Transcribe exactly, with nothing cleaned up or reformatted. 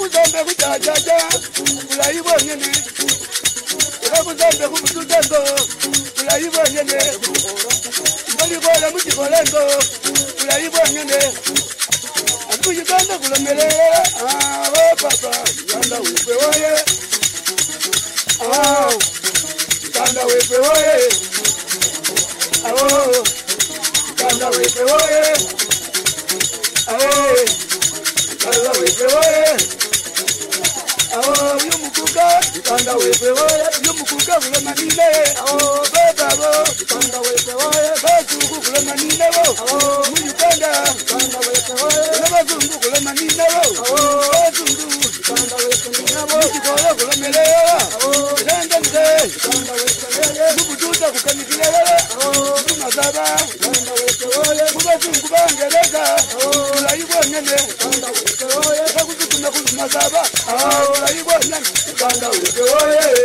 kuzambe kujajaja kulayibo nyene kuzambe kumututendo kulayibo nyene bali bola mutikolendo kulayibo nyene akujikanda kulemele ah oh papa kanda wepe woye ah kanda wepe woye ah kanda wepe woye ah kanda wepe woye ah yumukuka kanda wepe woye yumukuka kulemanile ah baba bo kanda wepe woye basuku kulemanile bo ah muyukanda kanda wepe woye bazungu kulemanile bo ah bazungu kanda wepe bo kikola kulemele ah landa mze kanda wepe woye kubututa kukanikile ah mazaba kanda wepe woye kubazungu bangereza ah ulayibo nyene kanda wepe woye kuzukuna kuzumazaba ah ulayibo nyene kanda wepe woye